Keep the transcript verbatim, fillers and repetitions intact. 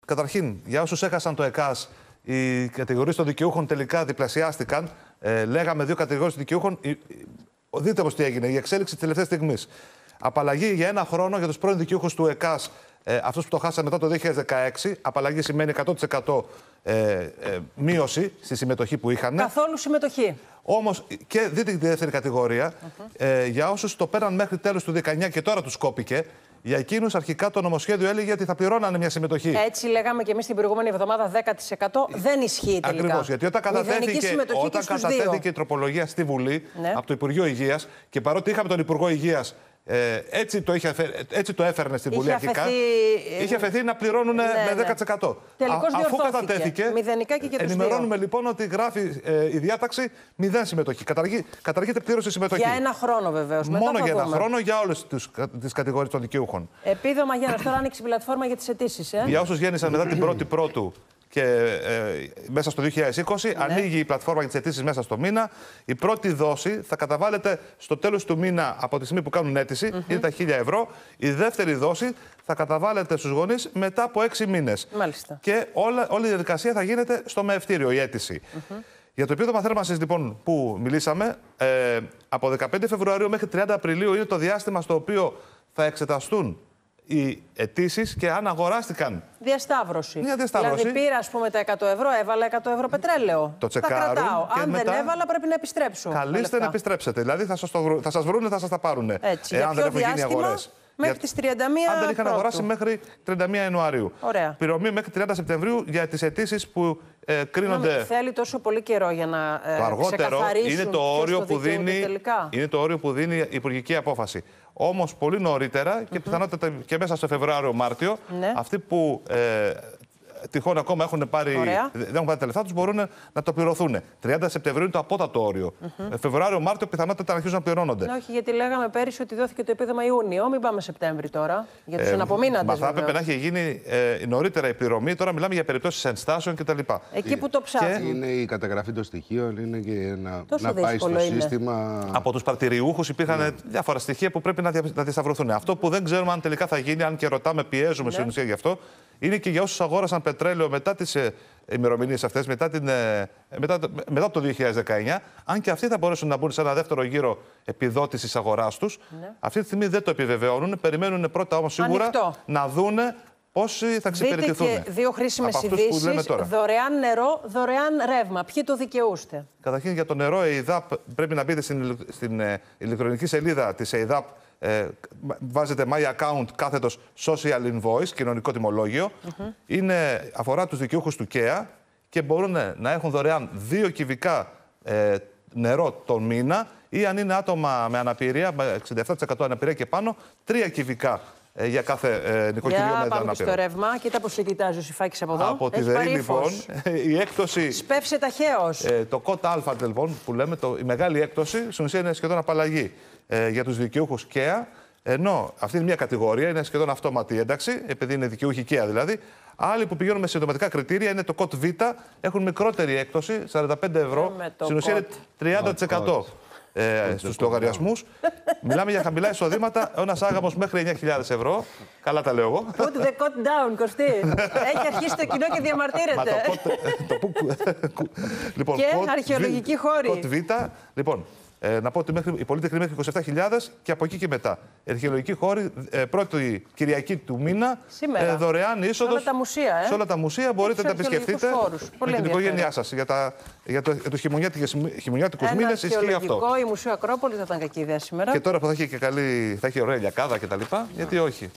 καταρχήν, για όσους έχασαν το ΕΚΑΣ, οι κατηγορίες των δικαιούχων τελικά διπλασιάστηκαν. Ε, λέγαμε δύο κατηγορίες δικαιούχων. Ε, δείτε όμως τι έγινε, η εξέλιξη της τελευταίας στιγμής. Απαλλαγή για ένα χρόνο για τους πρώην δικαιούχους του ΕΚΑΣ, ε, αυτούς που το χάσαν μετά το δύο χιλιάδες δεκαέξι. Απαλλαγή σημαίνει εκατό τοις εκατό ε, ε, μείωση στη συμμετοχή που είχαν. Καθόλου συμμετοχή. Όμως, και δείτε τη δεύτερη κατηγορία, uh-huh. ε, για όσους το πέραν μέχρι τέλος του δεκαεννιά και τώρα τους κόπηκε, για εκείνους αρχικά το νομοσχέδιο έλεγε ότι θα πληρώνανε μια συμμετοχή. Έτσι λέγαμε και εμείς την προηγούμενη εβδομάδα δέκα τοις εκατό. Δεν ισχύει τελικά. Ακριβώς. Γιατί όταν κατατέθηκε, όταν κατατέθηκε η τροπολογία στη Βουλή, ναι, από το Υπουργείο Υγείας, και παρότι είχαμε τον Υπουργό Υγείας, Ε, έτσι, το είχε, έτσι το έφερνε στην Βουλή αρχικά. Είχε αφαιθεί να πληρώνουν ναι, με δέκα τοις εκατό. Τελικώς Α, αφού κατατέθηκε, μηδενικά και και ενημερώνουμε δύο. Λοιπόν ότι γράφει ε, η διάταξη μηδέν συμμετοχή. Καταργεί, καταργείται πλήρωση συμμετοχή. Για ένα χρόνο βεβαίως. Μόνο για ένα χρόνο για όλες τις κατηγορίες των δικαιούχων. Επίδομα Γιάννη, τώρα άνοιξε η πλατφόρμα για τις αιτήσεις. Ε? Για όσους γέννησαν μετά την πρώτη Πρώτου και ε, μέσα στο δύο χιλιάδες είκοσι, ναι, ανοίγει η πλατφόρμα για τις αιτήσεις μέσα στο μήνα. Η πρώτη δόση θα καταβάλλεται στο τέλος του μήνα από τη στιγμή που κάνουν αίτηση, mm-hmm. είναι τα χίλια ευρώ. Η δεύτερη δόση θα καταβάλλεται στους γονείς μετά από έξι μήνες. Μάλιστα. Και όλα, όλη η διαδικασία θα γίνεται στο μεευτήριο, η αίτηση. Mm-hmm. Για το επίδομα θέρμανσης, λοιπόν, που μιλήσαμε, ε, από δεκαπέντε Φεβρουαρίου μέχρι τριάντα Απριλίου είναι το διάστημα στο οποίο θα εξεταστούν οι αιτήσεις και αν αγοράστηκαν. Διασταύρωση. Μια διασταύρωση. Δηλαδή πήρα, ας πούμε, τα εκατό ευρώ, έβαλα εκατό ευρώ πετρέλαιο. Το τσεκάρουν. Τα κρατάω. Αν μετά... δεν έβαλα, πρέπει να επιστρέψω. Καλείστε να επιστρέψετε. Δηλαδή θα σας, το... θα σας βρούνε, θα σας τα πάρουνε. Έτσι. Εάν για δεν έχουν γίνει διάστημα, αγορές. μέχρι για... τις τριάντα μία Αν δεν είχαν πρώτου. αγοράσει μέχρι τριάντα μία Ιανουαρίου. Ωραία. Πληρωμή μέχρι τριάντα Σεπτεμβρίου για τις αιτήσεις που ε, κρίνονται. Νο, θέλει τόσο πολύ καιρό για να ε, το αργότερο είναι το όριο που δίνει, είναι το όριο που δίνει η υπουργική απόφαση. Όμως πολύ νωρίτερα και mm-hmm. πιθανότατα και μέσα στο Φεβρουάριο-Μάρτιο, ναι, αυτοί που ε, τυχόν ακόμα έχουν πάρει, δεν έχουν πάρει τα λεφτά τους μπορούν να το πληρωθούν. τριάντα Σεπτεμβρίου είναι το απότατο όριο. Mm-hmm. Φεβρουάριο-Μάρτιο πιθανότατα αρχίζουν να πληρώνονται. Ναι, όχι, γιατί λέγαμε πέρυσι ότι δόθηκε το επίδομα Ιούνιο. Μην πάμε Σεπτέμβρη τώρα. Για τους ε, εναπομείναντες. Μα θα έπρεπε να έχει γίνει ε, νωρίτερα η πληρωμή. Τώρα μιλάμε για περιπτώσεις ενστάσεων κτλ. Εκεί που το ψάχνουν. Και είναι η καταγραφή των στοιχείων, είναι και να, να πάει στο είναι. σύστημα. Από τους παρτηριούχους υπήρχαν ναι. διάφορα στοιχεία που πρέπει να, δια, να διασταυρωθούν. Αυτό που δεν ξέρουμε αν τελικά θα γίνει, αν και ρωτάμε, πιέζουμε ναι. στην ουσία γι' αυτό, είναι και για όσους αγόρασαν πετρέλαιο μετά τις ε, ημερομηνίες αυτές, μετά, την, ε, μετά, μετά το δύο χιλιάδες δεκαεννιά, αν και αυτοί θα μπορέσουν να μπουν σε ένα δεύτερο γύρο επιδότησης αγοράς τους. Ναι. Αυτή τη στιγμή δεν το επιβεβαιώνουν. Περιμένουν πρώτα όμως σίγουρα Ανοιχτό. να δούνε πόσοι θα εξυπηρετηθούν. Δείτε και δύο χρήσιμες ειδήσεις. Δωρεάν νερό, δωρεάν ρεύμα. Ποιοι το δικαιούστε? Καταρχήν για το νερό, η ΕΙΔΑΠ πρέπει να μπείτε στην, στην ε, ηλεκτρονική σελίδα της ΕΙΔΑΠ. Ε, βάζετε My Account κάθετος Social Invoice, κοινωνικό τιμολόγιο. Mm-hmm. Είναι, αφορά τους δικαιούχους του ΚΕΑ και μπορούν να έχουν δωρεάν δύο κυβικά ε, νερό τον μήνα ή αν είναι άτομα με αναπηρία, με εξήντα επτά τοις εκατό αναπηρία και πάνω, τρία κυβικά ε, για κάθε ε, νοικοκυριό με αναπηρία. Πάμε στο ρεύμα. Κοίτα πώς σε κοιτάζει ο Συφάκης από εδώ. Από τη ΔΕΗ, λοιπόν, η έκπτωση... Σπεύσε ταχαίως. Ε, το κοτ Α, λοιπόν, που λέμε, το, η μεγάλη έκπτωση, στην ουσία είναι σχεδόν απαλλαγή ε, για τους δικαιούχους ΚΕΑ. Ενώ αυτή είναι μια κατηγορία, είναι σχεδόν αυτόματη ένταξη, επειδή είναι δικαιούχοι ΚΕΑ δηλαδή. Άλλοι που πηγαίνουν με συντοματικά κριτήρια είναι το κοτ Β, έχουν μικρότερη έκπτωση, σαράντα πέντε ευρώ. Στην ουσία είναι τριάντα τοις εκατό ε, στους λογαριασμούς. Μιλάμε για χαμηλά εισοδήματα, ένας άγαμος μέχρι εννιά χιλιάδες ευρώ. Καλά τα λέω εγώ. Put the cot down, Κωστή. Έχει αρχίσει το κοινό και διαμαρτύρεται. Λοιπόν, και αρχαιολογική χώρη. Κοτ Β, λοιπόν. Ε, να πω ότι μέχρι, οι πολίτες μέχρι είκοσι επτά χιλιάδες και από εκεί και μετά. Αρχαιολογική χώρη, ε, πρώτη Κυριακή του μήνα, ε, δωρεάν είσοδος. Σε όλα τα μουσεία, ε? Σε όλα τα μουσεία μπορείτε να τα επισκεφτείτε με την οικογένειά σας. Για, τα, για, το, για τους χειμωνιάτικους μήνες ισχύει αυτό. Η Μουσείο Ακρόπολης δεν ήταν κακή ιδέα σήμερα. Και τώρα που θα έχει και καλή, θα έχει ωραία λιακάδα κτλ. Γιατί όχι.